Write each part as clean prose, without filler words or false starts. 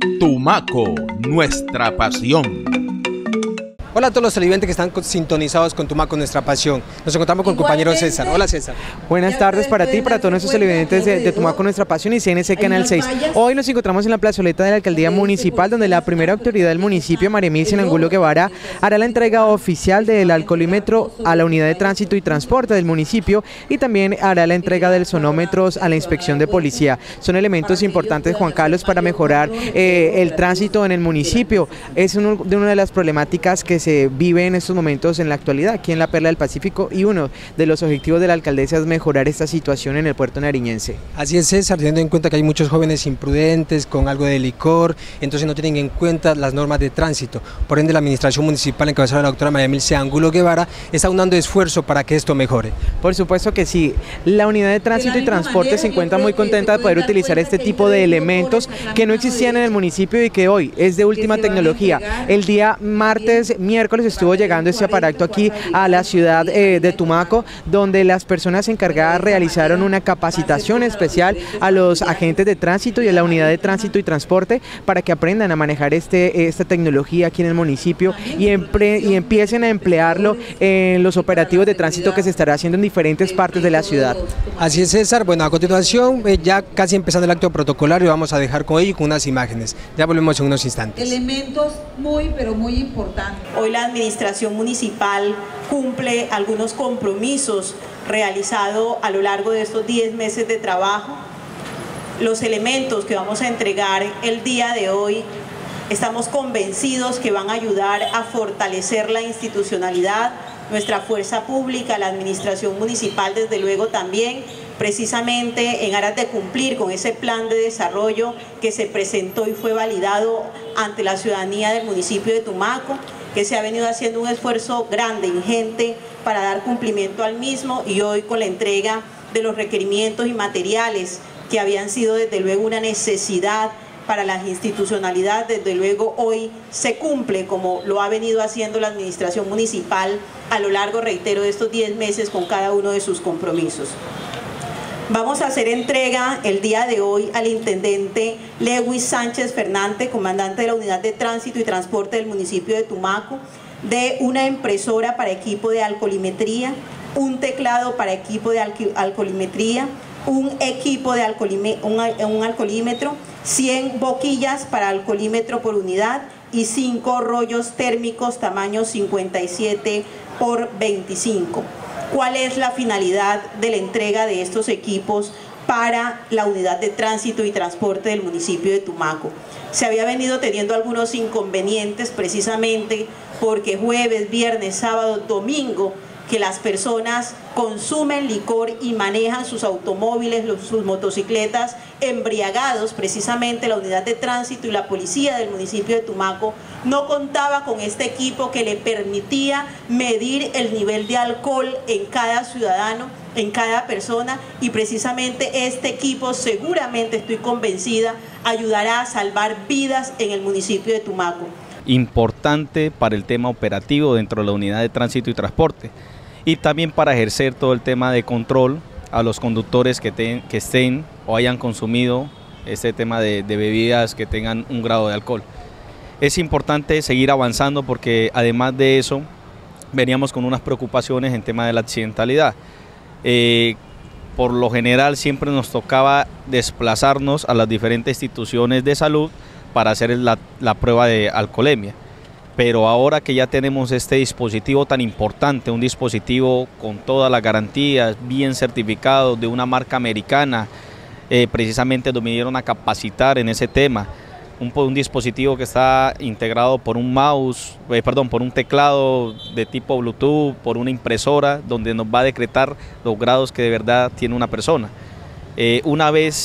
Tumaco, nuestra pasión. Hola a todos los televidentes que están sintonizados con Tumaco, nuestra pasión. Nos encontramos con el compañero César. Hola César. Buenas tardes para ti y para todos nuestros televidentes de Tumaco, nuestra pasión y CNC Canal 6. Hoy nos encontramos en la plazoleta de la Alcaldía Municipal, donde la primera autoridad del municipio, María Emilia Angulo Guevara, hará la entrega oficial del alcoholímetro a la unidad de tránsito y transporte del municipio y también hará la entrega del sonómetros a la inspección de policía. Son elementos importantes, Juan Carlos, para mejorar el tránsito en el municipio. Es una de las problemáticas que se vive en estos momentos en la actualidad aquí en la Perla del Pacífico, y uno de los objetivos de la alcaldesa es mejorar esta situación en el puerto nariñense. Así es, César, teniendo en cuenta que hay muchos jóvenes imprudentes con algo de licor, entonces no tienen en cuenta las normas de tránsito. Por ende, la administración municipal encabezada por la doctora María Emilia Angulo Guevara está unando esfuerzo para que esto mejore. Por supuesto que sí. La unidad de tránsito y transporte se encuentra muy contenta de poder utilizar este tipo de elementos que no existían en el municipio y que hoy es de última tecnología. El día miércoles estuvo llegando este aparato aquí a la ciudad de Tumaco, donde las personas encargadas realizaron una capacitación especial a los agentes de tránsito y a la unidad de tránsito y transporte para que aprendan a manejar esta tecnología aquí en el municipio y empiecen a emplearlo en los operativos de tránsito que se estará haciendo en diferentes partes de la ciudad. Así es, César. Bueno, a continuación, ya casi empezando el acto protocolario, vamos a dejar con ello y con unas imágenes. Ya volvemos en unos instantes. Elementos pero muy importantes. Hoy la administración municipal cumple algunos compromisos realizados a lo largo de estos 10 meses de trabajo. Los elementos que vamos a entregar el día de hoy, estamos convencidos que van a ayudar a fortalecer la institucionalidad, nuestra fuerza pública, la administración municipal desde luego también, precisamente en aras de cumplir con ese plan de desarrollo que se presentó y fue validado ante la ciudadanía del municipio de Tumaco, que se ha venido haciendo un esfuerzo grande, ingente, para dar cumplimiento al mismo, y hoy con la entrega de los requerimientos y materiales que habían sido desde luego una necesidad para la institucionalidad, desde luego hoy se cumple como lo ha venido haciendo la administración municipal a lo largo, reitero, de estos 10 meses con cada uno de sus compromisos. Vamos a hacer entrega el día de hoy al intendente Lewis Sánchez Fernández, comandante de la Unidad de Tránsito y Transporte del municipio de Tumaco, de una impresora para equipo de alcoholimetría, un teclado para equipo de alcoholimetría, un equipo de un alcoholímetro, 100 boquillas para alcoholímetro por unidad y 5 rollos térmicos tamaño 57 por 25. ¿Cuál es la finalidad de la entrega de estos equipos para la unidad de tránsito y transporte del municipio de Tumaco? Se había venido teniendo algunos inconvenientes precisamente porque jueves, viernes, sábado, domingo, que las personas consumen licor y manejan sus automóviles, sus motocicletas embriagados. Precisamente la unidad de tránsito y la policía del municipio de Tumaco no contaba con este equipo que le permitía medir el nivel de alcohol en cada ciudadano, en cada persona, y precisamente este equipo seguramente, estoy convencida, ayudará a salvar vidas en el municipio de Tumaco. Importante para el tema operativo dentro de la unidad de tránsito y transporte, y también para ejercer todo el tema de control a los conductores que estén o hayan consumido este tema de bebidas que tengan un grado de alcohol. Es importante seguir avanzando porque además de eso veníamos con unas preocupaciones en tema de la accidentalidad. Por lo general siempre nos tocaba desplazarnos a las diferentes instituciones de salud para hacer la prueba de alcoholemia. Pero ahora que ya tenemos este dispositivo tan importante, un dispositivo con todas las garantías, bien certificado, de una marca americana, precisamente nos vinieron a capacitar en ese tema. Un dispositivo que está integrado por un mouse, por un teclado de tipo Bluetooth, por una impresora, donde nos va a decretar los grados que de verdad tiene una persona. Una vez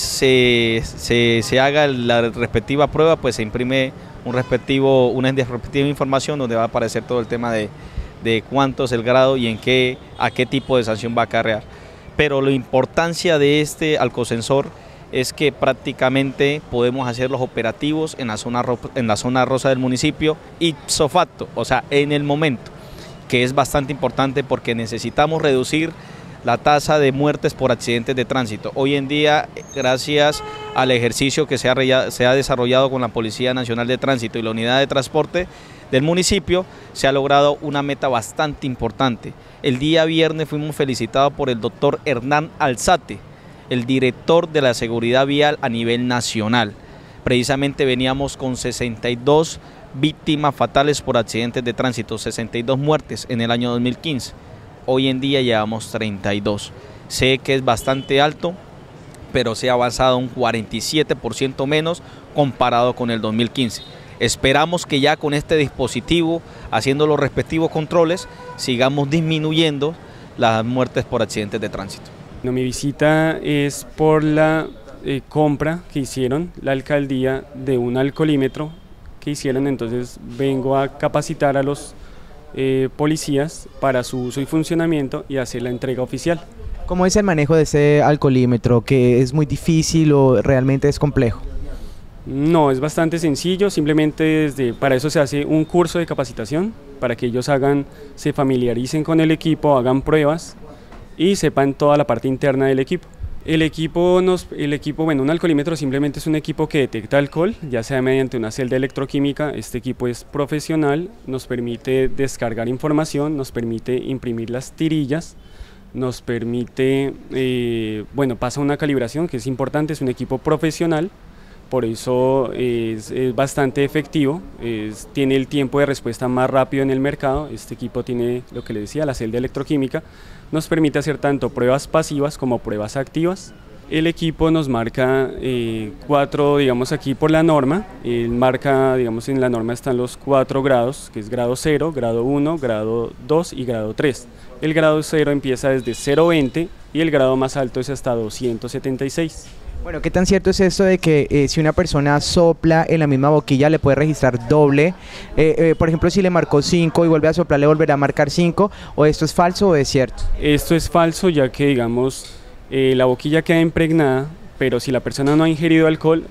se haga la respectiva prueba, pues se imprime una respectiva información donde va a aparecer todo el tema de cuánto es el grado y a qué tipo de sanción va a acarrear. Pero la importancia de este alcosensor es que prácticamente podemos hacer los operativos en la zona rosa del municipio ipso facto, o sea, en el momento, que es bastante importante porque necesitamos reducir la tasa de muertes por accidentes de tránsito. Hoy en día, gracias al ejercicio que se ha desarrollado con la Policía Nacional de Tránsito y la Unidad de Transporte del municipio, se ha logrado una meta bastante importante. El día viernes fuimos felicitados por el doctor Hernán Alzate, el director de la seguridad vial a nivel nacional. Precisamente veníamos con 62 víctimas fatales por accidentes de tránsito, 62 muertes en el año 2015. Hoy en día llevamos 32. Sé que es bastante alto, pero se ha avanzado un 47% menos comparado con el 2015. Esperamos que ya con este dispositivo, haciendo los respectivos controles, sigamos disminuyendo las muertes por accidentes de tránsito. Mi visita es por la compra que hicieron la alcaldía de un alcoholímetro que hicieron, entonces vengo a capacitar a los policías para su uso y funcionamiento y hacer la entrega oficial. ¿Cómo es el manejo de ese alcoholímetro? ¿Que es muy difícil o realmente es complejo? No, es bastante sencillo, simplemente para eso se hace un curso de capacitación, para que ellos se familiaricen con el equipo, hagan pruebas y sepan toda la parte interna del equipo. El equipo, bueno, un alcoholímetro simplemente es un equipo que detecta alcohol, ya sea mediante una celda electroquímica. Este equipo es profesional, nos permite descargar información, nos permite imprimir las tirillas, nos permite, bueno, pasa una calibración que es importante, es un equipo profesional, por eso es bastante efectivo, tiene el tiempo de respuesta más rápido en el mercado. Este equipo tiene lo que les decía, la celda electroquímica, nos permite hacer tanto pruebas pasivas como pruebas activas. El equipo nos marca 4, digamos aquí por la norma, marca, digamos en la norma están los 4 grados, que es grado 0, grado 1, grado 2 y grado 3. El grado 0 empieza desde 0,20 y el grado más alto es hasta 276. Bueno, ¿qué tan cierto es esto de que si una persona sopla en la misma boquilla le puede registrar doble? Por ejemplo, si le marcó 5 y vuelve a soplar, ¿le volverá a marcar 5? ¿O esto es falso o es cierto? Esto es falso, ya que digamos la boquilla queda impregnada, pero si la persona no ha ingerido alcohol,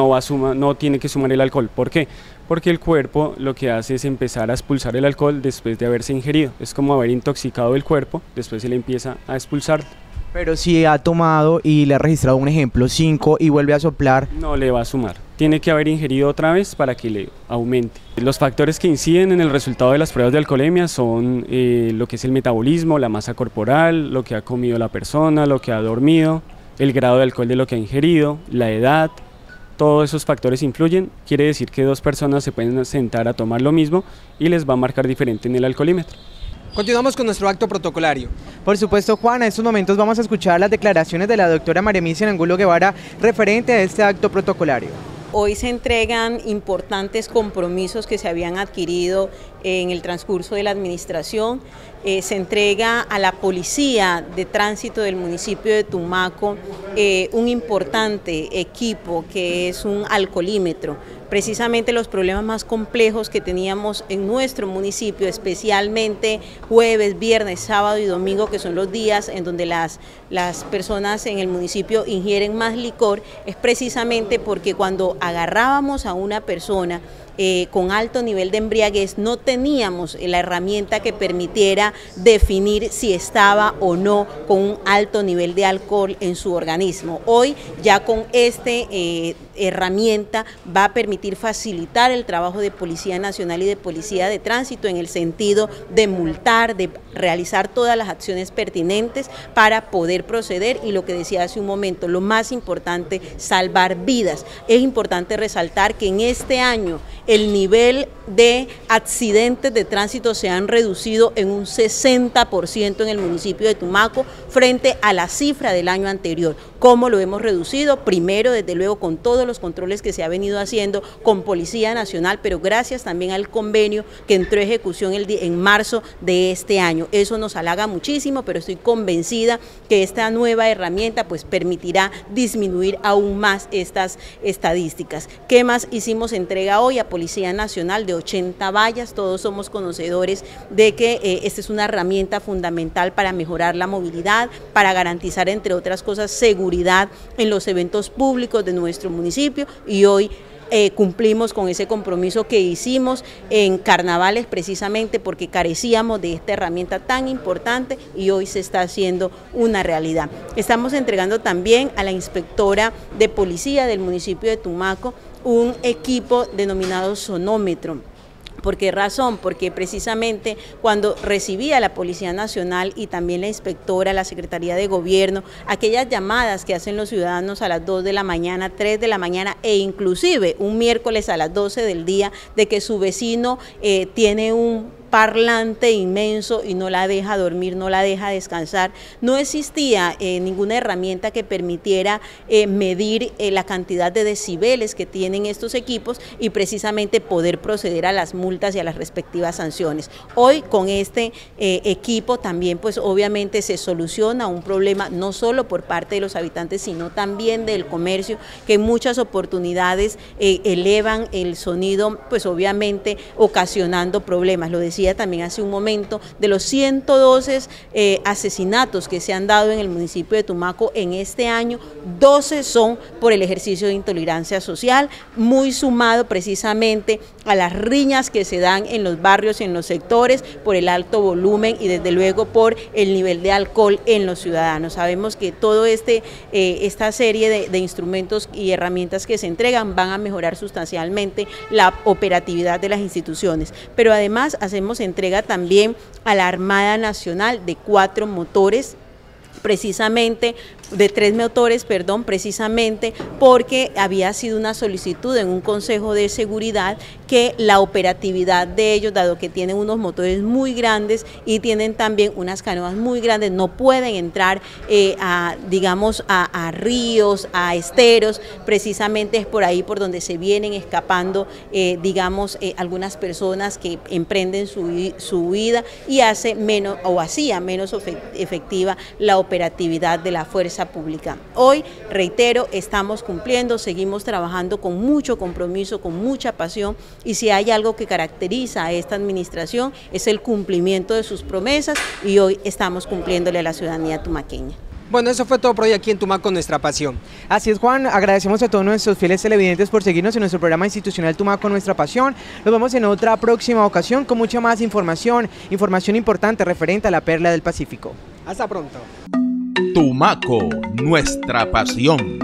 no tiene que sumar el alcohol. ¿Por qué? Porque el cuerpo lo que hace es empezar a expulsar el alcohol después de haberse ingerido. Es como haber intoxicado el cuerpo, después se le empieza a expulsar. Pero si ha tomado y le ha registrado un ejemplo 5 y vuelve a soplar, no le va a sumar, tiene que haber ingerido otra vez para que le aumente. Los factores que inciden en el resultado de las pruebas de alcoholemia son lo que es el metabolismo, la masa corporal, lo que ha comido la persona, lo que ha dormido, el grado de alcohol de lo que ha ingerido, la edad. Todos esos factores influyen, quiere decir que 2 personas se pueden sentar a tomar lo mismo y les va a marcar diferente en el alcoholímetro. Continuamos con nuestro acto protocolario. Por supuesto, Juan, en estos momentos vamos a escuchar las declaraciones de la doctora María Emilia Angulo Guevara referente a este acto protocolario. Hoy se entregan importantes compromisos que se habían adquirido en el transcurso de la administración. Se entrega a la Policía de Tránsito del municipio de Tumaco un importante equipo que es un alcoholímetro. Precisamente los problemas más complejos que teníamos en nuestro municipio, especialmente jueves, viernes, sábado y domingo, que son los días en donde las personas en el municipio ingieren más licor, es precisamente porque cuando agarrábamos a una persona con alto nivel de embriaguez, no teníamos la herramienta que permitiera definir si estaba o no con un alto nivel de alcohol en su organismo. Hoy ya con esta herramienta va a permitir facilitar el trabajo de Policía Nacional y de Policía de Tránsito en el sentido de multar, de realizar todas las acciones pertinentes para poder proceder y lo que decía hace un momento, lo más importante, salvar vidas. Es importante resaltar que en este año el nivel de accidentes de tránsito se han reducido en un 60% en el municipio de Tumaco frente a la cifra del año anterior. ¿Cómo lo hemos reducido? Primero, desde luego, con todos los controles que se ha venido haciendo con Policía Nacional, pero gracias también al convenio que entró a ejecución en marzo de este año. Eso nos halaga muchísimo, pero estoy convencida que esta nueva herramienta pues permitirá disminuir aún más estas estadísticas. ¿Qué más hicimos entrega hoy? A Policía Nacional de 80 vallas. Todos somos conocedores de que esta es una herramienta fundamental para mejorar la movilidad, para garantizar, entre otras cosas, seguridad en los eventos públicos de nuestro municipio, y hoy cumplimos con ese compromiso que hicimos en carnavales precisamente porque carecíamos de esta herramienta tan importante y hoy se está haciendo una realidad. Estamos entregando también a la inspectora de policía del municipio de Tumaco un equipo denominado sonómetro. ¿Por qué razón? Porque precisamente cuando recibía la Policía Nacional y también la inspectora, la Secretaría de Gobierno, aquellas llamadas que hacen los ciudadanos a las 2 de la mañana, 3 de la mañana e inclusive un miércoles a las 12 del día de que su vecino tiene un parlante inmenso y no la deja dormir, no la deja descansar. No existía ninguna herramienta que permitiera medir la cantidad de decibeles que tienen estos equipos y precisamente poder proceder a las multas y a las respectivas sanciones. Hoy con este equipo también pues obviamente se soluciona un problema no solo por parte de los habitantes sino también del comercio, que en muchas oportunidades elevan el sonido pues obviamente ocasionando problemas. Lo decía también hace un momento, de los 112 asesinatos que se han dado en el municipio de Tumaco en este año, 12 son por el ejercicio de intolerancia social, muy sumado precisamente a las riñas que se dan en los barrios y en los sectores por el alto volumen y desde luego por el nivel de alcohol en los ciudadanos. Sabemos que todo esta serie de instrumentos y herramientas que se entregan van a mejorar sustancialmente la operatividad de las instituciones, pero además hacemos entrega también a la Armada Nacional de 4 motores, precisamente de 3 motores, perdón, precisamente porque había sido una solicitud en un consejo de seguridad que la operatividad de ellos, dado que tienen unos motores muy grandes y tienen también unas canoas muy grandes, no pueden entrar a ríos, a esteros, precisamente es por ahí por donde se vienen escapando, algunas personas que emprenden su huida y hacía menos efectiva la operatividad de la fuerza pública. Hoy, reitero, estamos cumpliendo, seguimos trabajando con mucho compromiso, con mucha pasión, y si hay algo que caracteriza a esta administración es el cumplimiento de sus promesas y hoy estamos cumpliéndole a la ciudadanía tumaqueña. Bueno, eso fue todo por hoy aquí en Tumaco, Nuestra Pasión. Así es, Juan, agradecemos a todos nuestros fieles televidentes por seguirnos en nuestro programa institucional Tumaco, Nuestra Pasión. Nos vemos en otra próxima ocasión con mucha más información importante referente a la perla del Pacífico. Hasta pronto. Tumaco, Nuestra Pasión.